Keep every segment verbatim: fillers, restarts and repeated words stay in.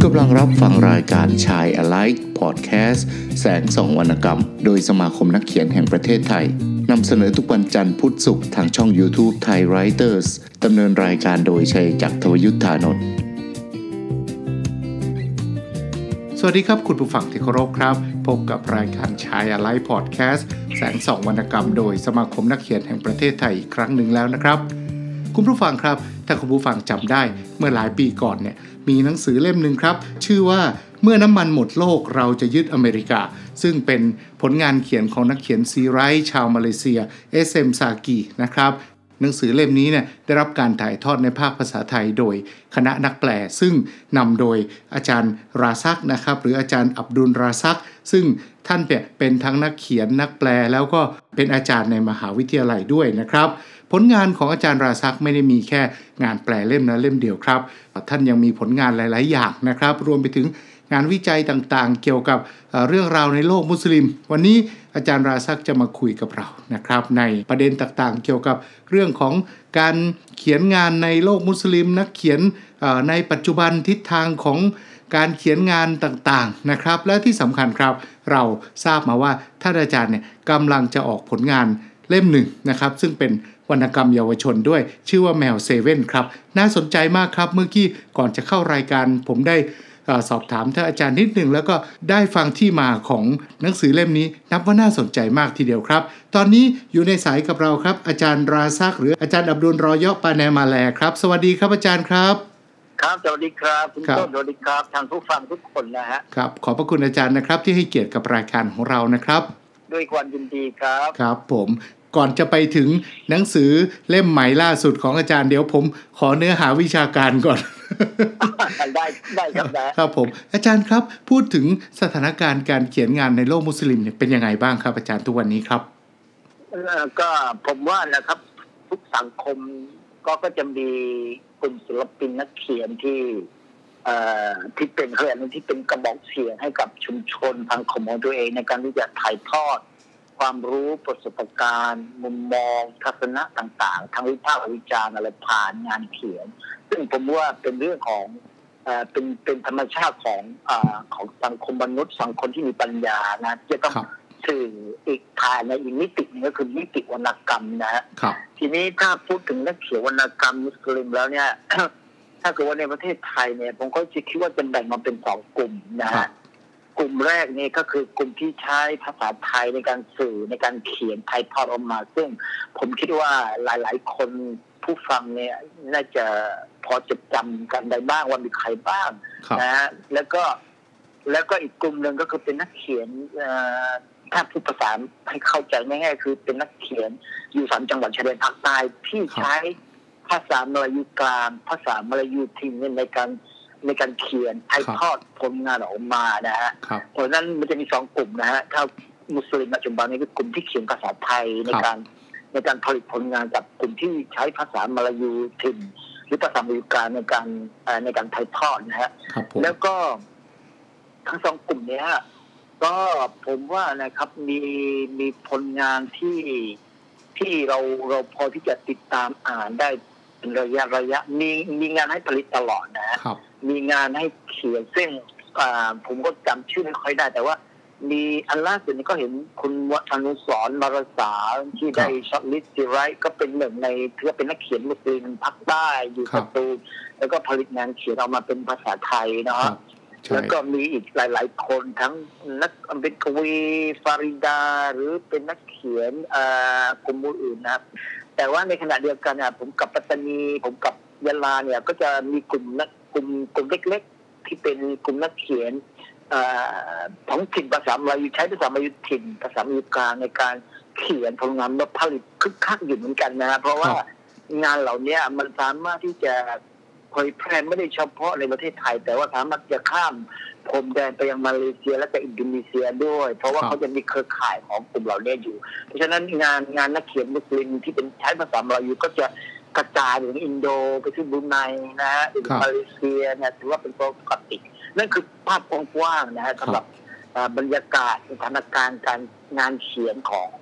ำลังรับฟังรายการ Shine a Light Podcast แสงส่องวรรณกรรมโดยสมาคมนักเขียนแห่งประเทศไทยนำเสนอทุกวันจันทร์พุธศุกร์ทางช่อง YouTube Thai Writers ดำเนินรายการโดยชัยจักร ทวยุทธานนท์สวัสดีครับคุณผู้ฟังที่เคารพครับพบกับรายการ Shine a Light Podcast แสงส่องวรรณกรรมโดยสมาคมนักเขียนแห่งประเทศไทยอีกครั้งหนึ่งแล้วนะครับคุณผู้ฟังครับถ้าคุณผู้ฟังจำได้เมื่อหลายปีก่อนเนี่ยมีหนังสือเล่มหนึ่งครับชื่อว่าเมื่อน้ำมันหมดโลกเราจะยึดอเมริกาซึ่งเป็นผลงานเขียนของนักเขียนซีไรต์ชาวมาเลเซียเอสเอ็มซากีนะครับหนังสือเล่มนี้เนี่ยได้รับการถ่ายทอดในภาคภาษาไทยโดยคณะนักแปลซึ่งนำโดยอาจารย์ราซักนะครับหรืออาจารย์อับดุลราซักซึ่งท่านเป็นทั้งนักเขียนนักแปลแล้วก็เป็นอาจารย์ในมหาวิทยาลัยด้วยนะครับผลงานของอาจารย์ราซักไม่ได้มีแค่งานแปลเล่มนะเล่มเดียวครับท่านยังมีผลงานหลายๆอย่างนะครับรวมไปถึงงานวิจัยต่างๆเกี่ยวกับเรื่องราวในโลกมุสลิมวันนี้อาจารย์ราซักจะมาคุยกับเรานะครับในประเด็นต่างๆเกี่ยวกับเรื่องของการเขียนงานในโลกมุสลิมนักเขียนในปัจจุบันทิศทางของการเขียนงานต่างๆนะครับและที่สำคัญครับเราทราบมาว่าท่านอาจารย์เนี่ยกำลังจะออกผลงานเล่มหนึ่งนะครับซึ่งเป็นวรรณกรรมเยาวชนด้วยชื่อว่าแมวเซเว่นครับน่าสนใจมากครับเมื่อกี้ก่อนจะเข้ารายการผมได้สอบถามท่านอาจารย์นิดหนึ่งแล้วก็ได้ฟังที่มาของหนังสือเล่มนี้นับว่าน่าสนใจมากทีเดียวครับตอนนี้อยู่ในสายกับเราครับอาจารย์ราซักหรืออาจารย์อับดุลรอยะปาแนมาแลครับสวัสดีครับอาจารย์ครับครับสวัสดีครับคุณต้นสวัสดีครับทางผู้ฟังทุกคนนะฮะครับขอบพระคุณอาจารย์นะครับที่ให้เกียรติกับรายการของเรานะครับด้วยความยินดีครับครับผมก่อนจะไปถึงหนังสือเล่มใหม่ล่าสุดของอาจารย์เดี๋ยวผมขอเนื้อหาวิชาการก่อนได้ได้ครับครับผมอาจารย์ครับพูดถึงสถานการณ์การเขียนงานในโลกมุสลิมเนี่ยเป็นยังไงบ้างครับอาจารย์ทุกวันนี้ครับก็ผมว่านะครับทุกสังคมก็ก็จะมีกลุ่มศิลปินนักเขียนที่เอ่อที่เป็นเรื่องที่เป็นกระบอกเสียงให้กับชุมชนทางของตัวเองในการที่จะถ่ายทอดความรู้ประสบการณ์มุมมองทัศนะต่างๆทั้งวิพากษ์วิจารณ์อะไรผ่านงานเขียนซึ่งผมว่าเป็นเรื่องของเอ่อเป็นเป็นธรรมชาติของเอ่อของสังคมมนุษย์สังคมที่มีปัญญานะจะต้องสื่ออีกทางในอีกมิตินึงก็คือมิติวรรณกรรมนะฮะทีนี้ถ้าพูดถึงนักเขียนวรรณกรรมมุสลิมแล้วเนี่ย ถ้าเกิดว่าในประเทศไทยเนี่ยผมก็จะคิดว่าจะแบ่งมาเป็นสองกลุ่มนะฮะกลุ่มแรกนี่ก็คือกลุ่มที่ใช้ภาษาไทยในการสื่อในการเขียนไทยทอดออกมาซึ่งผมคิดว่าหลายๆคนผู้ฟังเนี่ยน่าจะพอจะจำกันได้บ้างว่ามีใครบ้างนะฮะแล้วก็แล้วก็อีกกลุ่มหนึ่งก็คือเป็นนักเขียนถ้าพูดภาษาให้เข้าใจง่ายๆคือเป็นนักเขียนอยู่สามจังหวัดชายแดนภาคใต้ที่ใช้ภาษามลายูกลางภาษามลายูทิมในการในการเขียนถ่ายทอดผลงานออกมานะฮะเพราะฉะนั้นมันจะมีสองกลุ่มนะฮะถ้ามุสลิมปัจจุบันนี้คือกลุ่มที่เขียนภาษาไทยในการในการผลิตผลงานกับกลุ่มที่ใช้ภาษามลายูทิมหรือภาษามลายูกลางในการในการถ่ายทอดนะฮะแล้วก็ทั้งสองกลุ่มนี้ก็ผมว่านะครับมีมีผลงานที่ที่เราเราพอที่จะติดตามอ่านได้เป็นระยะระยะมีมีงานให้ผลิตตลอดนะฮะมีงานให้เขียนซึ่งผมก็จำชื่อไม่ค่อยได้แต่ว่ามีอันล่าสุดนี้ก็เห็นคุณวัฒนุสรณ์มารสาที่ได้ช็อตลิสต์ซีไรต์ก็เป็นหนึ่งในถือว่าเป็นนักเขียนมุสลิมภาคใต้อยู่สตูลแล้วก็ผลิตงานเขียนออกมาเป็นภาษาไทยเนาะแล้วก็มีอีกหลายๆคนทั้งนักเป็นกวีฟาริดาหรือเป็นนักเขียนกลุ่มอื่นนะครับแต่ว่าในขณะเดียวกันเนี่ยผมกับปัตตานีผมกับยะลาเนี่ยก็จะมีกลุ่มนักกลุ่มกลุ่มเล็กๆที่เป็นกลุ่มนักเขียนท้องถิ่นภาษามลายูใช้ภาษามลายูถิ่นภาษามลายูกลางในการเขียนผลงานมาผลิตคึกคักอยู่เหมือนกันนะเพราะว่างานเหล่านี้มันสามารถที่จะเผยแพร่ไม่ได้เฉพาะในประเทศไทยแต่ว่าสามารถจะข้ามพรมแดนไปยังมาเลเซียและก็อินโดนีเซียด้วยเพราะว่าเขาจะมีเครือข่ายของกลุ่มเหล่านี้อยู่เพราะฉะนั้นงานงานนักเขียนมุสลิมที่เป็นใช้ภาษามลายูก็จะกระจายถึงอินโดไปที่บรูไนนะฮะหรือมาเลเซียเนี่ยถือว่าเป็นปกตินั่นคือภาพกว้างๆนะฮะสำหรับบรรยากาศสถานการณ์การงานเขียนของ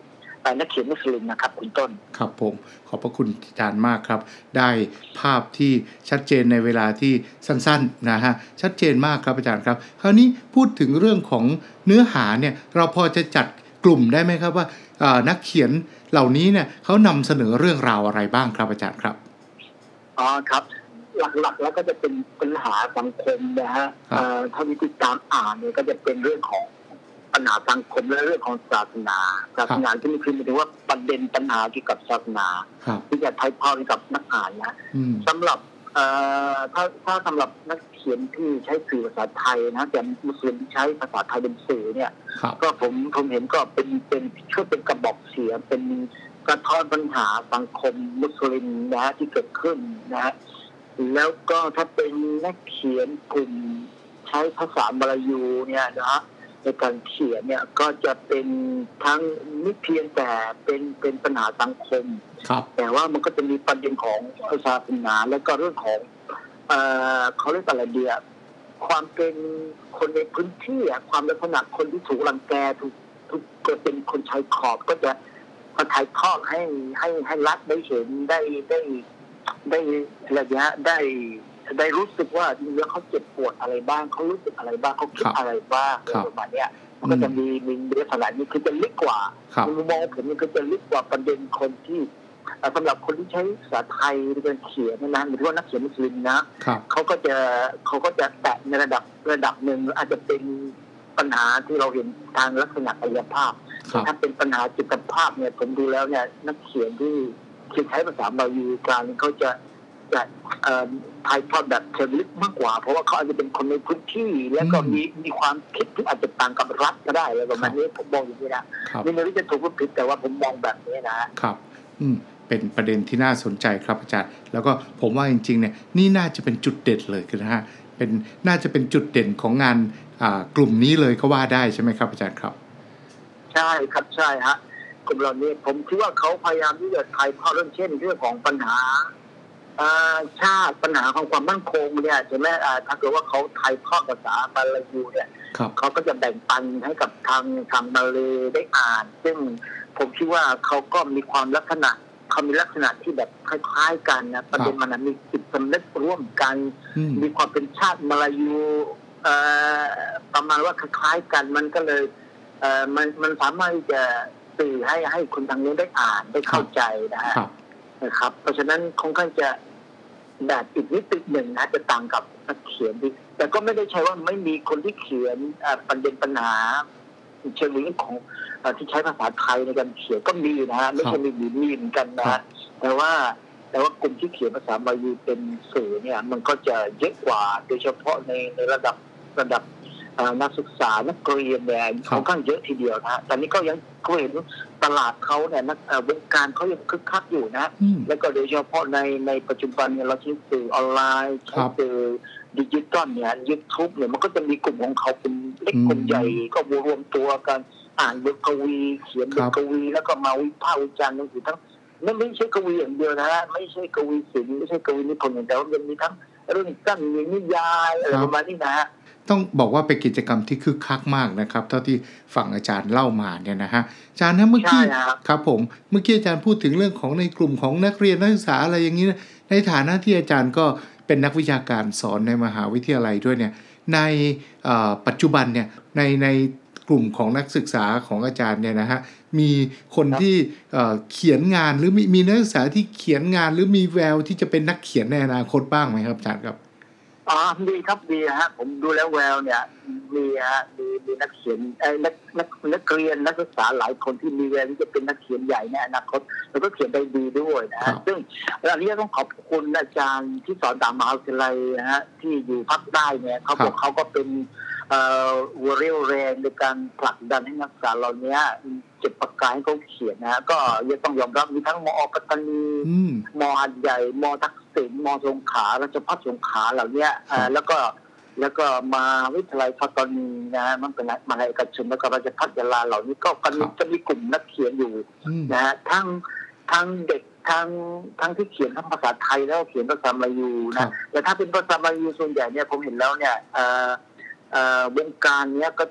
นักเขียนมุสลิมนะครับคุณต้นครับผมขอบพระคุณอาจารย์มากครับได้ภาพที่ชัดเจนในเวลาที่สั้นๆนะฮะชัดเจนมากครับอาจารย์ครับคราวนี้พูดถึงเรื่องของเนื้อหาเนี่ยเราพอจะจัดกลุ่มได้ไหมครับว่านักเขียนเหล่านี้เนี่ยเขานำเสนอเรื่องราวอะไรบ้างครับอาจารย์ครับอ๋อครับหลักๆแล้วก็จะเป็นปัญหาสังคมนะฮะถ้าวิธีการอ่านเนี่ยก็จะเป็นเรื่องของปัญหาสังคมและเรื่องของศาสนาศาสนาที่มีคือหมายถึงว่าประเด็นปัญหาเกี่ยวกับศาสนาที่จะถ่ายทอดกับนักอ่านนะสำหรับถ้าถ้าสำหรับนักเขียนที่ใช้สื่อภาษาไทยนะแต่มุสลิมที่ใช้ภาษาไทยเป็นสื่อเนี่ยก็ผมผมเห็นก็เป็นเป็นช่วยเป็นกระบอกเสียงเป็นกระท้อนปัญหาสังคมมุสลิมนะที่เกิดขึ้นนะฮะแล้วก็ถ้าเป็นนักเขียนกลุ่มใช้ภาษามลายูเนี่ยนะในการเขียนเนี่ยก็จะเป็นทั้งไม่เพียงแต่เป็นเป็นปัญหาสังคมแต่ว่ามันก็จะมีประเด็นของศาสนาแล้วก็เรื่องของเอ่อเขาเรียกอะไรเดียความเป็นคนในพื้นที่ความลักษณะคนที่ถูกรังแกถูกถูกเกิดเป็นคนชายขอบก็จะมาถ่ายทอดให้ให้ให้รัฐได้เห็นได้ได้ได้ระยะได้ได้รู้สึกว่าจริงๆเขาเจ็บปวดอะไรบ้างเขารู้สึกอะไรบ้างเขาคิดอะไรบ้างประมาณนี้มันก็จะมีมีลักษณะนี้คือจะลึกกว่ามุมมองผมมันก็จะลึกกว่าประเด็นคนที่สำหรับคนที่ใช้ภาษาไทยในการเขียนนะหรือว่านักเขียนมุสลิมนะเขาก็จะเขาก็จะแตะในระดับระดับหนึ่งอาจจะเป็นปัญหาที่เราเห็นทางลักษณะกายภาพถ้าเป็นปัญหาจิตภาพเนี่ยผมดูแล้วเนี่ยนักเขียนที่ที่ใช้ภาษาบาลีกลางเขาจะจะถ่ายทอดแบบเชิงลึกมากกว่าเพราะว่าเขาอาจจะเป็นคนในพื้นที่แล้วก็มีมีความคิดที่อาจจะต่างกับรัฐก็ได้อะไรประมาณนี้ผมมองอย่างนี้นะนี่ไม่รู้จะถูกหรือผิดแต่ว่าผมมองแบบนี้นะครับอืมเป็นประเด็นที่น่าสนใจครับอาจารย์แล้วก็ผมว่าจริงๆเนี่ยนี่น่าจะเป็นจุดเด่นเลยคือนะฮะเป็นน่าจะเป็นจุดเด่นของงานกลุ่มนี้เลยก็ว่าได้ใช่ไหมครับอาจารย์ครับใช่ครับใช่ฮะกลุ่มเหล่านี้ผมคิดว่าเขาพยายามที่จะถ่ายทอดเรื่องเช่นเรื่องของปัญหาชาติปัญหาของความมั่นคงเนี่ยใช่ไหมถ้าเกิดว่าเขาถ่ายทอดภาษาบาลีเนี่ยเขาก็จะแบ่งปันให้กับทางทางบาลีได้อ่านซึ่งผมคิดว่าเขาก็มีความลักษณะเขามีลักษณะที่แบบคล้ายๆกันนะประเด็นมันมีจิตสำนึกร่วมกันมีความเป็นชาติมาลายูประมาณว่าคล้ายๆกันมันก็เลยมันมันสามารถที่จะสื่อให้ให้คนทางนี้ได้อ่านได้เข้าใจนะฮะนะครับเพราะฉะนั้นคงค่อนจะแบบอีกนิดหนึ่งนะจะต่างกับนักเขียนที่แต่ก็ไม่ได้ใช่ว่าไม่มีคนที่เขียนประเด็นปัญหาเชิงลึกของที่ใช้ภาษาไทยในการเขียนก็มีนะฮะไม่ใช่มีมีเหมือนกันนะแต่ว่าแต่ว่ากลุ่มที่เขียนภาษาบาลีเป็นสื่อเนี่ยมันก็จะเยอะกว่าโดยเฉพาะในในระดับระดับนักศึกษานักเรียนเนี่ยค่อนข้างเยอะทีเดียวนะแต่นี้ก็ยังก็เห็นตลาดเขาเนี่ยนักวงการเขายังคึกคักอยู่นะแล้วก็โดยเฉพาะในในปัจจุบันเนี่ยเราใช้สื่อออนไลน์ใช้สื่อดิจิตอลเนี่ยยูทูบเนี่ยมันก็จะมีกลุ่มของเขาเป็นเล็กกลุ่มใหญ่ก็รวมตัวกันอ่านบทกวีเขียนบทกวีแล้วก็มาวิพากษ์วิจารณ์หนังสือทั้งไม่ไม่ใช่กวีอย่างเดียวนะฮะไม่ใช่กวีศิลป์ไม่ใช่กวีนิพนธ์อย่างเดียวมันมีทั้งเรื่องสั้นมีนิยายอะไรประมาณนี้นะฮะต้องบอกว่าเป็นกิจกรรมที่คึกคักมากนะครับเท่าที่ฟังอาจารย์เล่ามาเนี่ยนะฮะอาจารย์นะเมื่อกี้ครับผมเมื่อกี้อาจารย์พูดถึงเรื่องของในกลุ่มของนักเรียนนักศึกษาอะไรอย่างนี้นะในฐานะที่อาจารย์ก็เป็นนักวิชาการสอนในมหาวิทยาลัยด้วยเนี่ยในปัจจุบันเนี่ยในในกลุ่มของนักศึกษาของอาจารย์เนี่ยนะฮะมีคนที่เขียนงานหรือมีมีนักศึกษาที่เขียนงานหรือมีแววที่จะเป็นนักเขียนในอนาคตบ้างไหมครับอาจารย์ครับอ๋อดีครับดีฮะผมดูแล้วแววเนี่ยมีฮะมีมีนักเขียนไอ้นักนักนักเรียนนักศึกษาหลายคนที่มีแววที่จะเป็นนักเขียนใหญ่ในอนาคตแล้วก็เขียนได้ดีด้วยนะฮะซึ่งอันนี้ต้องขอบคุณอาจารย์ที่สอนตามมหาวิทยาลัยนะฮะที่อยู่ภาคใต้เนี่ยเขาบอกเขาก็เป็นเอ่อหัวเรี่ยวแรงในการผลักดันให้นักศึกษาเหล่านี้เจ็บปากกาให้เขาเขียนนะก็ยังต้องยอมรับมีทั้งมอปัตตานีมอหัดใหญ่มอทักษิณมอสงขลาราชภัฏสงขลาเหล่านี้แล้วก็แล้วก็มาวิทยาลัยปัตตานีนะมันเป็นมหาวิทยาลัยเอกชนแล้วก็ราชภัฏยะลาเหล่านี้ก็จะมีกลุ่มนักเขียนอยู่นะฮะทั้งทั้งเด็กทั้งทั้งที่เขียนทั้งภาษาไทยแล้วเขียนภาษามลายูนะแต่ถ้าเป็นภาษามลายูส่วนใหญ่เนี่ยผมเห็นแล้วเนี่ยวงการนี้ก็จะ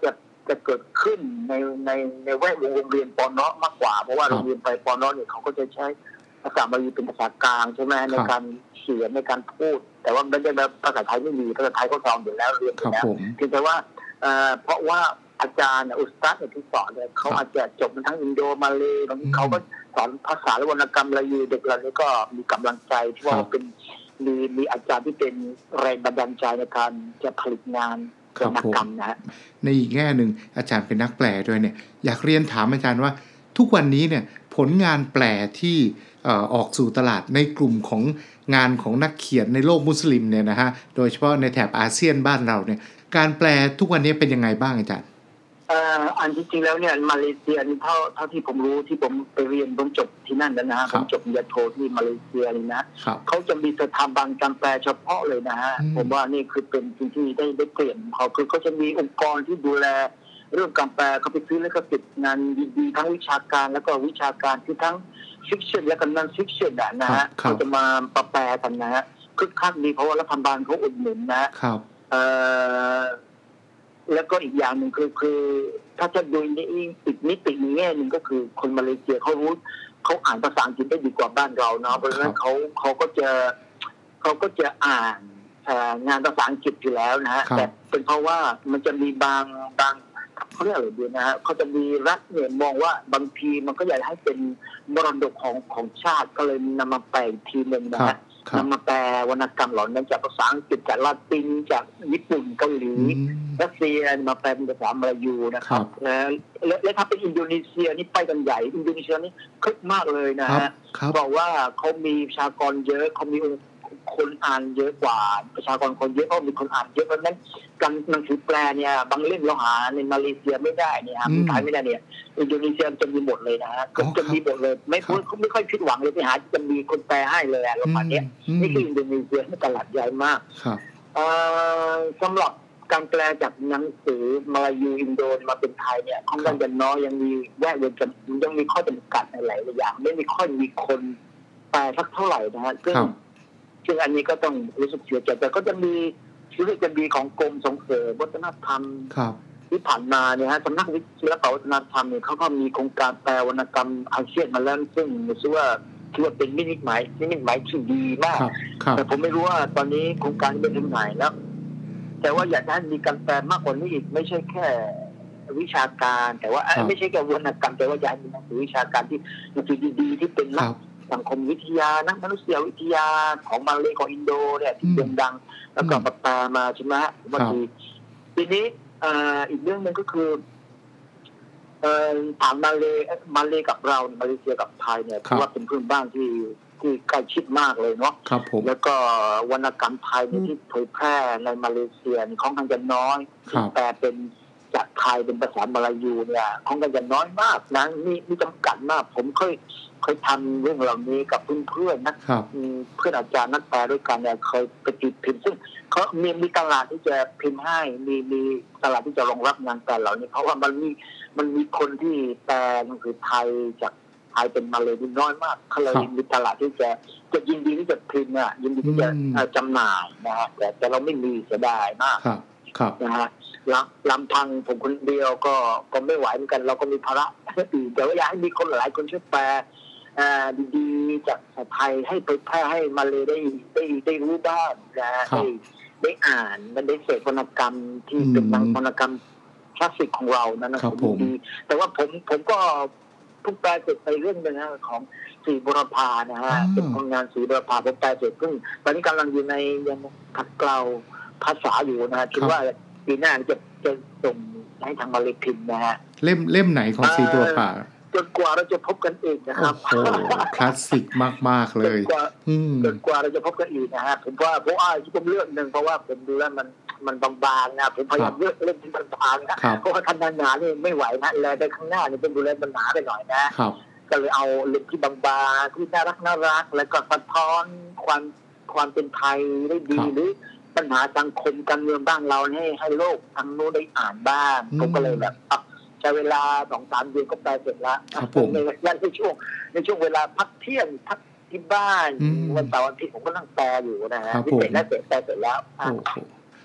จะเกิดขึ้นในในในแวดวงโรงเรียนปนมากกว่าเพราะว่าโรงเรียนไปปนเนี่ยเขาก็จะใช้ภาษาบาลีเป็นภาษากลางใช่ไหมในการเขียนในการพูดแต่ว่าไม่ได้แบบภาษาไทยไม่มีภาษาไทยเขาสอนอยู่แล้วเรียนอยู่แล้วเพียงแต่ว่าเพราะว่าอาจารย์อุสตัดที่สอนเนี่ยเขาอาจจะจบมาทั้งอินโดมาเลยบางทีเขาก็สอนภาษาและวรรณกรรมอะไรอยู่เด็กเหล่านี้ก็มีกำลังใจที่ว่าเป็นมีมีอาจารย์ที่เป็นแรงบันดาลใจในการจะผลิตงานวรรณกรรมนะในอีกแง่หนึ่งอาจารย์เป็นนักแปลด้วยเนี่ยอยากเรียนถามอาจารย์ว่าทุกวันนี้เนี่ยผลงานแปลที่ออกสู่ตลาดในกลุ่มของงานของนักเขียนในโลกมุสลิมเนี่ยนะฮะโดยเฉพาะในแถบอาเซียนบ้านเราเนี่ยการแปลทุกวันนี้เป็นยังไงบ้างอาจารย์อันจริงๆแล้วเนี่ยมาเลเซียนี่เท่าเท่าที่ผมรู้ที่ผมไปเรียนผมจบที่นั่นแล้วนะฮะผมจบปริญญาโทที่มาเลเซียนี่นะเขาจะมีสถาบันการแปลเฉพาะเลยนะฮะผมว่านี่คือเป็นสิ่งที่ได้ได้เปลี่ยนเขาคือเขาจะมีองค์กรที่ดูแลเรื่องการแปลเขาไปซื้อแล้วก็ติดงานดีๆทั้งวิชาการแล้วก็วิชาการที่ทั้งฟิกชันและก็นอนฟิกชันนะฮะเขาจะมาแปลกันนะฮะคึกคักดีเพราะว่ารัฐบาลเขาอุดหนุนนะครับแล้วก็อีกอย่างหนึ่งคือคือถ้าจะดูในอีกมิติแง่หนึ่งก็คือคนมาเลเซียเขารู้เขาอ่านภาษาอังกฤษได้ดีกว่าบ้านเราเนาะเพราะฉะนั้นเขาเขาก็จะเขาก็จะอ่านงานภาษาอังกฤษอยู่แล้วนะฮะแต่เป็นเพราะว่ามันจะมีบางบางเขาเรียกอะไรดีนะฮะเขาจะมีรัฐเนี่ยมองว่าบางทีมันก็อยากให้เป็นมรดกของของชาติก็เลยนำมาแปลทีนึงนะฮะนำมาแปลวรรณกรรมเหล่านั้นจากภาษาอังกฤษจากลาตินจากญี่ปุ่นเกาหลีรัสเซียมาแปลเป็นภาษามลายูนะครับแล้วแล้วถ้าเป็นอินโดนีเซียนี่ไปกันใหญ่อินโดนีเซียนี่คึกมากเลยนะฮะบอกว่าเขามีประชากรเยอะเขามีคนอ่านเยอะกว่าประชากรคนเยอะเพราะมีคนอ่านเยอะเพราะนั้นการหนังสือแปลเนี่ยบางเล่มเราหาในมาเลเซียไม่ได้เนี่ยครับขายไม่ได้เนี่ยอินโดนีเซียจะมีหมดเลยนะฮะก็จะมีหมดเลยไม่เขาไม่ค่อยผิดหวังเลยที่หาจะมีคนแปลให้เลยอะไรประมาณนี้นี่คืออินโดนีเซียที่ตลาดใหญ่มากสำหรับการแปลจากหนังสือมาลายูอินโดมาเป็นไทยเนี่ยค่อนข้างจะน้อยยังมีแวดวงกันยังมีข้อจำกัดในหลายอย่างไม่มีค่อยมีคนแปลสักเท่าไหร่นะฮะซึ่งซึ่งอันนี้ก็ต้องรู้สึกเสียใจแต่ก็จะมีรู้สึกจะมีของกรมส่งเสริมวัฒนธรรมที่ผ่านมาเนี่ยฮะสำนักวิศิลปวัฒนธรรมเนี่ยเขาก็มีโครงการแปลวรรณกรรมอาเซียนมาแล้วซึ่งรู้สึกว่าถือว่าเป็นมินิหมายมินิหมายที่ดีมากแต่ผมไม่รู้ว่าตอนนี้โครงการเป็นยังไงแล้วแต่ว่าอยากให้มีการแปลมากกว่านี้อีกไม่ใช่แค่วิชาการแต่ว่าไม่ใช่แค่วรรณกรรมแต่ว่าอยากให้มีหนังสือวิชาการที่หนังสือดีๆที่เป็นนักสังคมวิทยานักมนุษยวิทยาของมาเลของอินโดเนี่ยที่โด่งดังแล้วก็ปามาใช่ไหมบางทีทีนี้อีกเรื่องนึงก็คือถามมาเลมาเลกับเรามาเลเซียกับไทยเนี่ยถือว่าเป็นเพื่อนบ้านที่ที่ใกล้ชิดมากเลยเนาะแล้วก็วรรณกรรมไทยที่เผยแพร่ในมาเลเซียนี่ค่อนข้างจะน้อยแต่เป็นจากไทยเป็นภาษามาลายูเนี่ยค่อนข้างจะน้อยมากนะมีมีจำกัดมากผมเคยเคยทำเรื่องเหล่านี้กับเพื่อนๆนะเพื่อนอาจารย์นักแปลด้วยกันเนี่ยเคยไปติดพิมพ์ซึ่งเขามีมีตลาดที่จะพิมพ์ให้มีมีตลาดที่จะรองรับงานแปลเหล่านี้เพราะว่ามันมีมันมีคนที่แปลหนังสือไทยจากไทยเป็นมาเลยน้อยมากเขาเลยมีตลาดที่จะจะยินดีที่จะพิมพ์อ่ะยินดีที่จะจำหน่ายนะฮะแต่แต่เราไม่มีเสียดายมากนะฮะลำพังผมคนเดียวก็ก็ไม่ไหวเหมือนกันเราก็มีภาระอื่นแต่ว่าอยากให้มีคนหลายคนช่วยแปลดีๆจากไทยให้ไปแพร่ให้มาเลยได้ได้ได้รู้บ้างนะได้ได้อ่านมันได้เสพวรรณกรรมที่เป็นวรรณกรรมคลาสสิกของเรานะนะครับดีแต่ว่าผมผมก็เพิ่งแปลเสร็จไปเรื่องนึงนะของศรีบุรพานะฮะเป็นผลงานศรีบุรพาผมแปลเสร็จซึ่งตอนนี้กำลังอยู่ในยังขัดเกลาภาษาอยู่นะคิดว่าปีหน้าจะจะส่งให้ทางมาเลพิมพ์นะฮะเล่มเล่มไหนของศรีบุรพาจนกว่าเราจะพบกันอีกนะครับโอ้โหคลาสสิกมากๆเลยจนกว่าจนกว่าเราจะพบกันอีกนะฮะผมว่าผมอ่านที่ผมเลือกหนึ่งเพราะว่าผมดูแล้วมันมันบางๆนะผมพยายามเลือกเล่มที่บางๆนะเพราะว่าทันหนาๆนี่ไม่ไหวนะแล้วในข้างหน้านี่เป็นดูแลมันหนาไปหน่อยนะก็เลยเอาเล่มที่บางๆที่น่ารักน่ารักแล้วก็สะท้อนความความเป็นไทยได้ดีหรือปัญหาสังคมการเมืองบ้านเราให้ให้โลกทางโน้นได้อ่านบ้างผมก็เลยแบบใช้เวลาสองสามเดือนก็แปลเสร็จแล้วในในช่วงในช่วงเวลาพักเที่ยงพักที่บ้านวันเสาร์วันอาทิตย์ผมก็นั่งแปลอยู่นะฮะที่เสร็จแล้วเสร็จแปลเสร็จแล้ว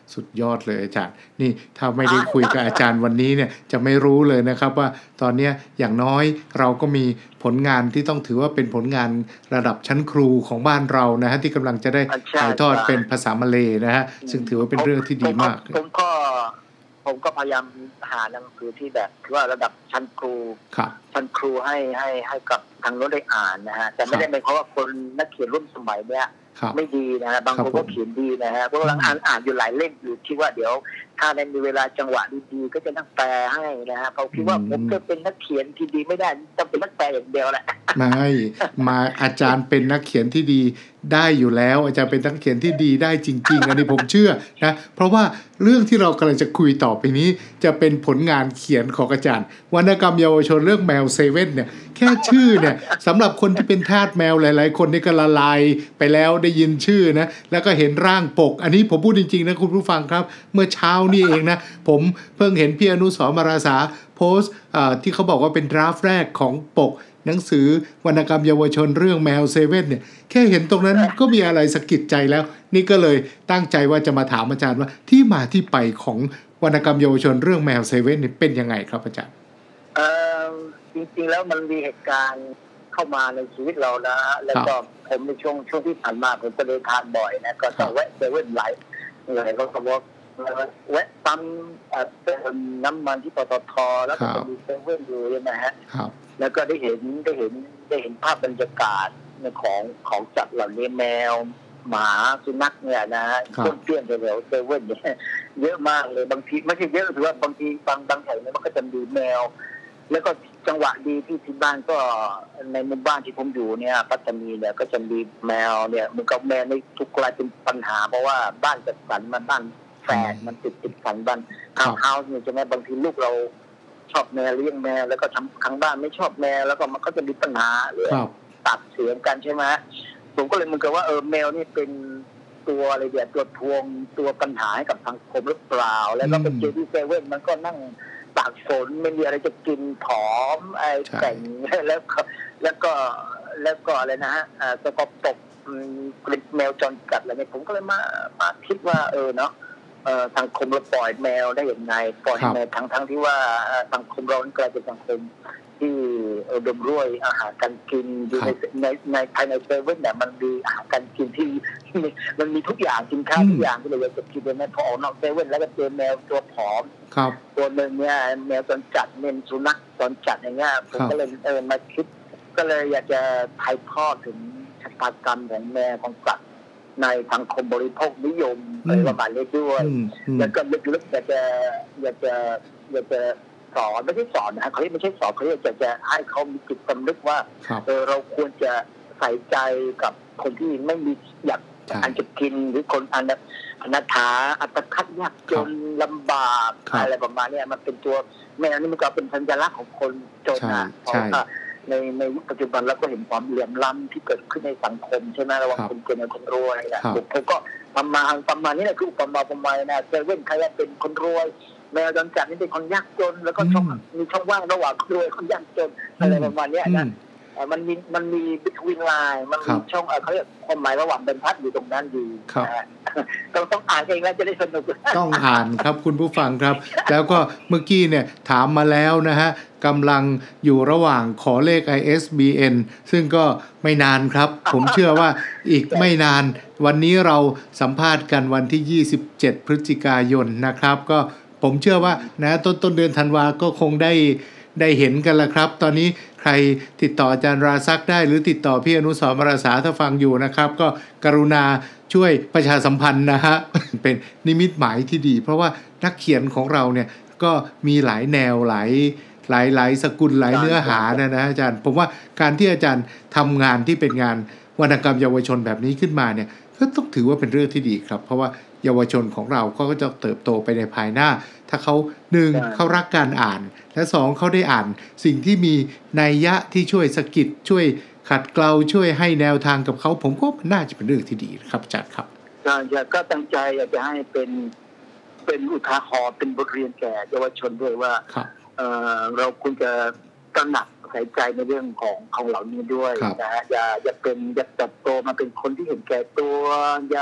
สุดยอดเลยอาจารย์นี่ถ้าไม่ได้คุยกับอาจารย์วันนี้เนี่ยจะไม่รู้เลยนะครับว่าตอนนี้อย่างน้อยเราก็มีผลงานที่ต้องถือว่าเป็นผลงานระดับชั้นครูของบ้านเรานะฮะที่กำลังจะได้ถ่ายทอดเป็นภาษามาเลย์นะฮะซึ่งถือว่าเป็นเรื่องที่ดีมากผมก็ผมก็พยายามหาหนังสือที่แบบว่าระดับชั้นครูชั้นครูให้ให้ให้กับทางโน้นได้อ่านนะฮะแต่ไม่ได้หมายความว่าคนนักเขียนรุ่นสมัยเนี้ยไม่ดีนะฮะบางคนก็เขียนดีนะฮะเพราะกำลังอ่านอ่านอยู่หลายเล่มอยู่คิดว่าเดี๋ยวถ้าในมีเวลาจังหวะดีๆก็จะนักแปลให้นะฮะเขาคิดว่าผมจะเป็นนักเขียนที่ดีไม่ได้ต้องเป็นนักแปลอย่างเดียวแหละไม่มาอาจารย์เป็นนักเขียนที่ดีได้อยู่แล้วอาจารย์เป็นนักเขียนที่ดีได้จริงๆอันนี้ผมเชื่อนะเพราะว่าเรื่องที่เรากำลังจะคุยต่อไปนี้จะเป็นผลงานเขียนของอาจารย์วรรณกรรมเยาวชนเรื่องแมวเซเว่นเนี่ยแค่ชื่อเนี่ยสำหรับคนที่เป็นทาสแมวหลายๆคนนี่ก็ละลายไปแล้วได้ยินชื่อนะแล้วก็เห็นร่างปกอันนี้ผมพูดจริงๆนะคุณผู้ฟังครับเมื่อเช้านี่เองนะผมเพิ่งเห็นพี่อนุสรณ์มาราษาโพสต์ที่เขาบอกว่าเป็นดราฟต์แรกของปกหนังสือวรรณกรรมเยาวชนเรื่องแมวเซเว่นเนี่ยแค่เห็นตรงนั้นก็มีอะไรสะกิดใจแล้วนี่ก็เลยตั้งใจว่าจะมาถามอาจารย์ว่าที่มาที่ไปของวรรณกรรมเยาวชนเรื่องแมวเซเว่นนี่เป็นยังไงครับอาจารย์เอ่อจริงๆแล้วมันมีเหตุการณ์เข้ามาในชีวิตเรานะแล้วก็ผมในช่วงช่วงที่ผ่านมาผมก็เดินทางบ่อยนะก็ต้องแวะเซเว่นหลายหลายรอบว่าแวะปั๊มเติมน้ำมันที่ปตท.แล้วก็มีเซเว่นอยู่นะฮะแล้วก็ได้เห็นได้เห็นได้เห็นภาพบรรยากาศของของจัดเหล่านี้แมวหมาสุนัขเนี่ยนะฮะต้นเตี้ยนแถวเซเว่นเนี่ยเยอะมากเลยบางทีไม่ใช่เยอะถือว่าบางทีบางบางแถวเนี่ยมันก็จะมีแมวแล้วก็จังหวะดีที่ที่บ้านก็ในหมู่บ้านที่ผมอยู่เนี่ยปัตตานีเนี่ยก็จะมีแมวเนี่ยมันก็แมวในทุกกลายเป็นปัญหาเพราะว่าบ้านจัดสรรมาบ้านแฝดมันติดติดกันบ้านทาวน์เฮาส์เนี่ยใช่ไหมบางทีลูกเราชอบแมวเลี้ยงแมวแล้วก็ทางบ้านไม่ชอบแมวแล้วก็มันก็จะมีปัญหาเลยตัดเสียงกันใช่ไหมผมก็เลยมันก็ว่าเออแมวนี่เป็นตัวอะไรเดียวตัวทวงตัวปัญหาให้กับสังคมหรือเปล่าแล้วก็เป็นเจอที่เซเว่นมันก็นั่งตากฝนไม่มีอะไรจะกินผอมไอ้แต่งแล้วก็แล้วก็แล้วก็อะไรนะฮะอ่าสกปรกกลิ่นแมวจรจัดอะไรเนี่ยผมก็เลยมามาคิดว่าเออเนาะเอ่อสังคมเราปล่อยแมวได้อย่างไรปล่อยแมวทั้งทั้งที่ว่าสังคมเรากลายเป็นสังคมที่อุดมด้วยอาหารการกินอยู่ในในในภายในเซเว่นเนี่ยมันมีอาหารการกินที่มันมีทุกอย่างสินค้าทุกอย่างที่เราจะกินเลยนะพอออกนอกเซเว่นแล้วก็เจอแมวตัวผอมตัวหนึ่งเนี่ยแมวจรจัดเน้นสุนัขจรจัดอย่างเงี้ยผมก็เลยเออมาคิดก็เลยอยากจะถ่ายทอดถึงชะตากรรมของแมวของสัตว์ในสังคมบริโภคนิยมอะไรประมาณนี้ด้วยแล้วก็ลึกๆอยากจะอยากจะอยากจะสอนไม่ใช่สอนนะเขาไม่ใช่สอนเขาอยากจะให้เขามีจิตสำนึกว่าเออเราควรจะใส่ใจกับคนที่ไม่มีอยากอันจะกินหรือคนอันนั้นอนาถาอัตคัดยากจนลำบากอะไรประมาณนี้มันเป็นตัวแมวนี่มันก็เป็นสัญลักษณ์ของคนจนนะเพราะว่าในในปัจจุบันเราก็เห็นความเหลื่อมล้ำที่เกิดขึ้นในสังคมใช่ไหมระหว่างคนจนกับคนรวยนะผมก็ประมาณประมาณนี้แหละคืออุปมาประมาณนะเซเว่นใครเป็นคนรวยแมวจรจัดนี่เป็นคนยากจนแล้วก็ช่องมีช่องว่างระหว่างคนรวยคนยากจนอะไรประมาณนี้นะมันมีมันมีบิทวินไลน์มันมีช่องเขาเรียกความหมายระหว่างบรรทัดอยู่ตรงนั้นอยู่ต้องต้องอ่านเองแล้วจะได้สนุกต้องอ่านครับคุณผู้ฟังครับแล้วก็เมื่อกี้เนี่ยถามมาแล้วนะฮะกำลังอยู่ระหว่างขอเลข ไอ เอส บี เอ็น ซึ่งก็ไม่นานครับผมเชื่อว่าอีกไม่นานวันนี้เราสัมภาษณ์กันวันที่ยี่สิบเจ็ดพฤศจิกายนนะครับก็ผมเชื่อว่านะต้นต้นเดือนธันวาก็คงได้ได้เห็นกันแล้วครับตอนนี้ใครติดต่ออาจารย์ราซักได้หรือติดต่อพี่อนุสรณ์ มาราษาถ้าฟังอยู่นะครับก็กรุณาช่วยประชาสัมพันธ์นะฮะ เป็นนิมิตหมายที่ดีเพราะว่านักเขียนของเราเนี่ยก็มีหลายแนวหลายหลายหลายสกุลหลายเนื้อหานะนะอาจารย์ผมว่าการที่อาจารย์ทำงานที่เป็นงานวรรณกรรมเยาวชนแบบนี้ขึ้นมาเนี่ยก็ต้องถือว่าเป็นเรื่องที่ดีครับเพราะว่าเยาวชนของเราก็จะเติบโตไปในภายหน้าถ้าเขาหนึ่งเขารักการอ่านและสองเขาได้อ่านสิ่งที่มีนัยยะที่ช่วยสะกิดช่วยขัดเกลาช่วยให้แนวทางกับเขาผมก็น่าจะเป็นเรื่องที่ดีครับอาจารย์ครับอยากก็ตั้งใจอยากจะให้เป็นเป็นอุทาหรณ์เป็นบทเรียนแก่เยาวชนด้วยว่าเออเราควรจะตระหนักใส่ใจในเรื่องของของเหล่านี้ด้วยนะฮะอย่าอย่าเป็นอย่าเติบโตมาเป็นคนที่เห็นแก่ตัวอย่า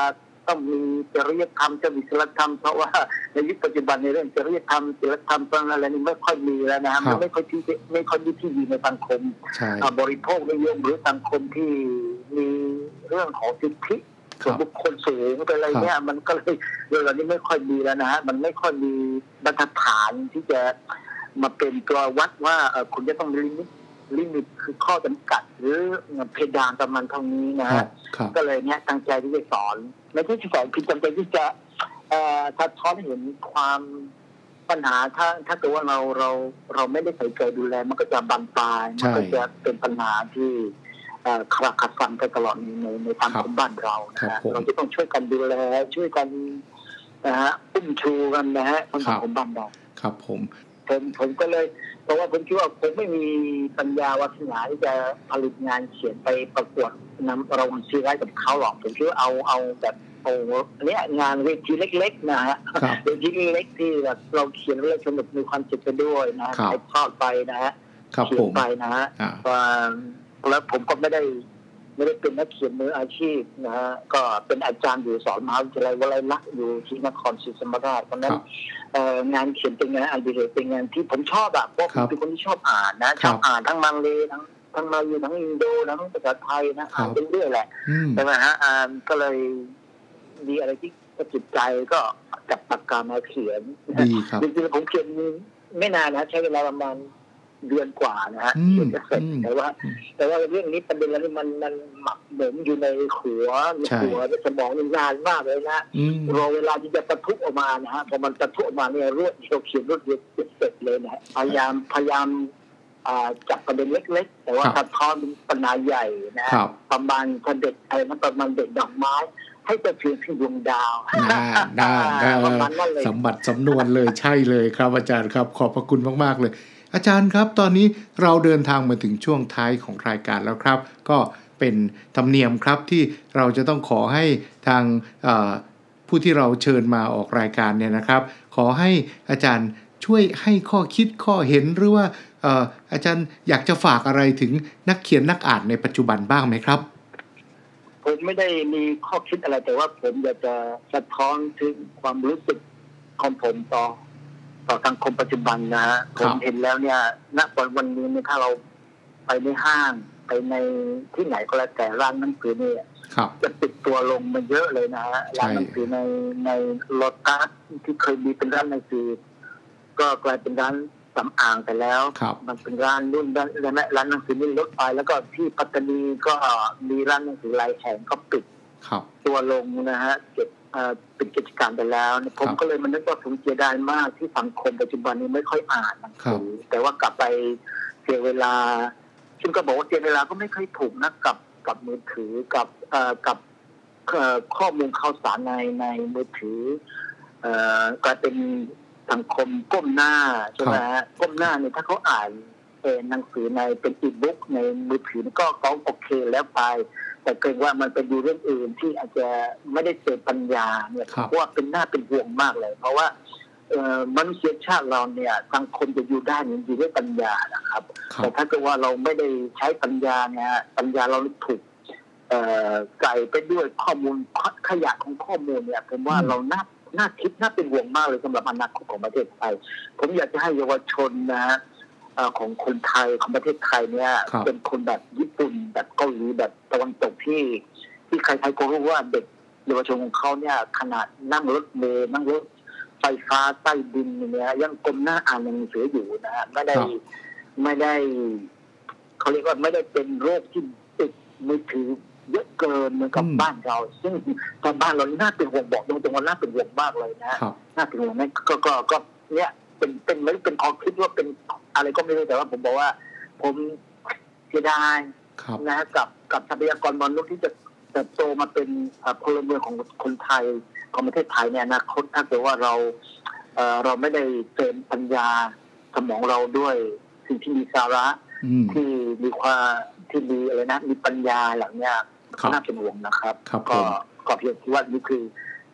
ต้องมีจริยธรรมจะมีศีลธรรมเพราะว่าในยุคปัจจุบันในเรื่องจริยธรรมศีลธรรมอะไรนี่ไม่ค่อยมีแล้วนะมันไม่ค่อยที่ไม่ค่อยมีที่อยู่ในสังคมบริโภคนิยมหรือสังคมที่มีเรื่องของสิทธิส่วนบุคคลสูงไปอะไรเงี้ยมันก็เลยเรื่องนี้ไม่ค่อยมีแล้วนะฮะมันไม่ค่อยมีมาตรฐานที่จะมาเป็นตัววัดว่าคุณจะต้องลิมิตลิมิตคือข้อจำกัดหรือเพดานประมาณเท่านี้นะฮะก็เลยเนี้ยตั้งใจที่จะสอนไม่ใช่ที่สอนคือจำใจที่จะสะท้อนให้เห็นความปัญหาถ้าถ้าเกิดว่าเราเราเราไม่ได้ใส่ใจดูแลมันก็จะบานปลายมันก็จะเป็นปัญหาที่คลาคสันไปตลอดในในสังคมบ้านเรานะฮะเราจะต้องช่วยกันดูแลช่วยกันนะฮะอุ้มชูกันนะฮะสังคมบ้านเราครับผมผมผมก็เลยเพราะว่าผมคิดว่าผมไม่มีปัญญาวัฒนาที่จะผลิตงานเขียนไปประกวดนำรางวัลซีไรต์กับเขาหรอกผมคิดว่าเอาเอาแบบโอ้เนี้ยงานเวทีเล็กๆนะฮะเวทีเล็กที่แบบเราเขียนแล้วสนุกมีความสุขไปด้วยนะถ่ายทอดไปนะฮะเขียนไปนะฮะว่าแล้วผมก็ไม่ได้ไม่ได้เป็นนักเขียนมืออาชีพนะฮะก็เป็นอาจารย์อยู่สอนมหาวิทยาลัยวลัยลักษณ์อยู่ที่นครศรีธรรมราชเพราะนั้นงานเขียนเป็นงานอดิเรกเป็นงานที่ผมชอบแบบเพราะผมเป็นคนที่ชอบอ่านนะชอบอ่านทั้งมังเลทั้งทั้งมาลีทั้งอินโดทั้งภาษาไทยนะอ่านไปเรื่อยแหละใช่ไหมฮะอ่านก็เลยมีอะไรที่กระจุกใจก็จับปากกามาเขียนจริงๆผมเขียนไม่นานนะใช้เวลาประมาณเดือนกว่านะฮะเขียนจะเสร็จแต่ว่าแต่ว่าเรื่องนี้ประเด็นนี้มันมันหมักหมมอยู่ในหัวในหัวในสมองนานมากเลยนะรอเวลาที่จะประทุออกมานะฮะพอมันประทุออกมาเนี่ยรวดเดียวเขียนรวดเดียวเสร็จเลยนะพยายามพยายามจับประเด็นเล็กๆแต่ว่าสะท้อนเป็นปัญหาใหญ่นะประมาณเด็กอะไรนะประมาณเด็กดอกไม้ให้จะเพียงที่ดวงดาวได้ได้สมบัติสำนวนเลยใช่เลยครับอาจารย์ครับขอบพระคุณมากๆเลยอาจารย์ครับตอนนี้เราเดินทางมาถึงช่วงท้ายของรายการแล้วครับก็เป็นธรรมเนียมครับที่เราจะต้องขอให้ทางผู้ที่เราเชิญมาออกรายการเนี่ยนะครับขอให้อาจารย์ช่วยให้ข้อคิดข้อเห็นหรือว่าอาจารย์อยากจะฝากอะไรถึงนักเขียนนักอ่านในปัจจุบันบ้างไหมครับผมไม่ได้มีข้อคิดอะไรแต่ว่าผมอยากจะสะท้อนถึงความรู้สึกของผมต่อต่อสังคมปัจจุบันนะฮะผมเห็นแล้วเนี่ยณตอนวันนี้เนี่ยถ้าเราไปในห้างไปในที่ไหนก็แล้วแต่ร้านหนังสือเนี่ยจะปิดตัวลงมาเยอะเลยนะฮะร้านหนังสือในในโลตัสที่เคยมีเป็นร้านหนังสือก็กลายเป็นร้านสำอางไปแล้วมันเป็นร้านรุ่นร้านร้านหนังสือนี่ลดไปแล้วก็ที่ปัตตานีก็มีร้านหนังสือหลายแห่งก็ปิดตัวลงนะฮะเก็บเป็นกิจการไปแล้วผมก็เลยมันนึกว่าผมเสียดายมากที่สังคมปัจจุบันนี้ไม่ค่อยอ่านหนังสือแต่ว่ากลับไปเสียเวลาซึ่งก็บอกว่าเสียเวลาก็ไม่ค่อยถูกนะกับกับมือถือกับเอ่อกับข้อมูลข่าวสารในในมือถือเอ่อกลายเป็นสังคมก้มหน้าใช่ไหมฮะก้มหน้าเนี่ยถ้าเขาอ่านเป็นหนังสือในเป็นอีบุ๊กในมือถือก็ก็โอเคแล้วไปแต่เกรงว่ามันเป็นดูเรื่องอื่นที่อาจจะไม่ได้เสพปัญญาเนี่ยเพราะว่าเป็นหน้าเป็นห่วงมากเลยเพราะว่ามนุษยชาติเราเนี่ยสังคมจะอยู่ได้อยู่ด้วยปัญญานะครับแต่ถ้าเกิดว่าเราไม่ได้ใช้ปัญญาเนี่ยปัญญาเราถูกไก่ไปด้วยข้อมูลขยะของข้อมูลเนี่ยผมว่าเราน่าน่าคิดน่าเป็นห่วงมากเลยสำหรับอนาคตของประเทศไทยผมอยากจะให้เยาวชนนะฮะของคนไทยของประเทศไทยเนี่ยเป็นคนแบบญี่ปุ่นแบบเกาหลีแบบตะวันตกที่ที่ใครๆก็รู้ว่าเด็กเยาวชนของเขาเนี่ยขนาดนั่งรถเมล์นั่งรถไฟฟ้าใต้ดินเนี่ยยังก้มหน้าอ่านหนังสืออยู่นะฮะไม่ได้ไม่ได้เขาเรียกว่าไม่ได้เป็นโรคที่ติดมือถือเยอะเกินเหมือนกับบ้านเราซึ่งตอนบ้านเราน่าเป็นห่วงบอกตรงๆว่าน่าเป็นห่วงมากเลยนะน่าเป็นห่วงนะก็ก็ก็เนี่ยเป็นเป็นไม่เป็นความคิดว่าเป็นอะไรก็ไม่รู้แต่ว่าผมบอกว่าผมเสียดายนะกับกับทรัพยากรมนุษย์ที่จะเติบโตมาเป็นพลเมืองของคนไทยของประเทศไทยเนี่ยอนาคตถ้าเกิดว่าเราเอ่อเราไม่ได้เติมปัญญาสมองเราด้วยสิ่งที่มีสาระที่มีความที่มีอะไรนะมีปัญญาอย่างเนี้ยน่าเป็นห่วงนะครับก็ก็เพียงที่ว่านี่คือ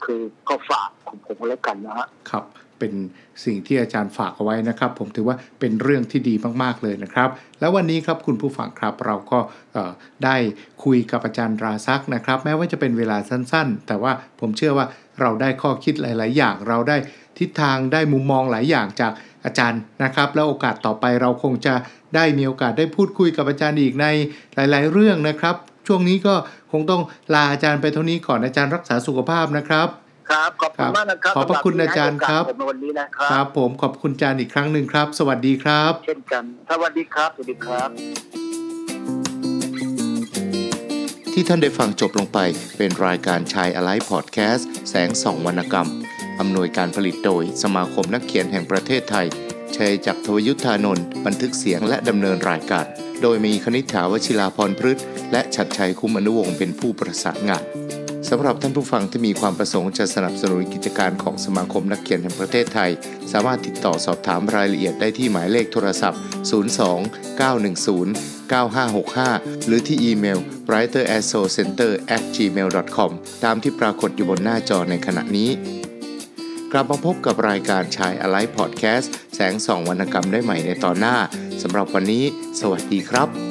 คือก็ฝากของผมแล้วกันนะฮะครับเป็นสิ่งที่อาจารย์ฝากเอาไว้นะครับผมถือว่าเป็นเรื่องที่ดีมากๆเลยนะครับแล้ววันนี้ครับคุณผู้ฟังครับเราก็ได้คุยกับอาจารย์ราซักนะครับแม้ว่าจะเป็นเวลาสั้นๆแต่ว่าผมเชื่อว่าเราได้ข้อคิดหลายๆอย่างเราได้ทิศทางได้มุมมองหลายอย่างจากอาจารย์นะครับแล้วโอกาสต่อไปเราคงจะได้มีโอกาสได้พูดคุยกับอาจารย์อีกในหลายๆเรื่องนะครับช่วงนี้ก็คงต้องลาอาจารย์ไปเท่านี้ก่อนอาจารย์รักษาสุขภาพนะครับครับขอบคุณมากนะครับขอบพระคุณอาจารย์ครับในวันนี้นะครับครับผมขอบคุณอาจารย์อีกครั้งหนึ่งครับสวัสดีครับเช่นกันสวัสดีครับสวัสดีครับที่ท่านได้ฟังจบลงไปเป็นรายการชายอะไลฟ์พอดแคสต์แสงส่องวรรณกรรมอำนวยการผลิตโดยสมาคมนักเขียนแห่งประเทศไทยชัยจักร ทวยุทธานนท์บันทึกเสียงและดำเนินรายการโดยมีคณิษฐาวชิราพรพฤกษ์และฉัตรชัยคุ้มอนุวงศ์เป็นผู้ประสานงานสำหรับท่านผู้ฟังที่มีความประสงค์จะสนับสนุนกิจการของสมาคมนักเขียนแห่งประเทศไทยสามารถติดต่อสอบถามรายละเอียดได้ที่หมายเลขโทรศัพท์ศูนย์ สอง เก้า หนึ่ง ศูนย์ เก้า ห้า หก ห้าหรือที่อีเมล ไรเตอร์ แอสโซเซ็นเตอร์ แอท จีเมล ดอท คอม ตามที่ปรากฏอยู่บนหน้าจอในขณะนี้กลับมาพบกับรายการชายอะไลฟ์พอดแคสต์แสงส่องวรรณกรรมได้ใหม่ในตอนหน้าสำหรับวันนี้สวัสดีครับ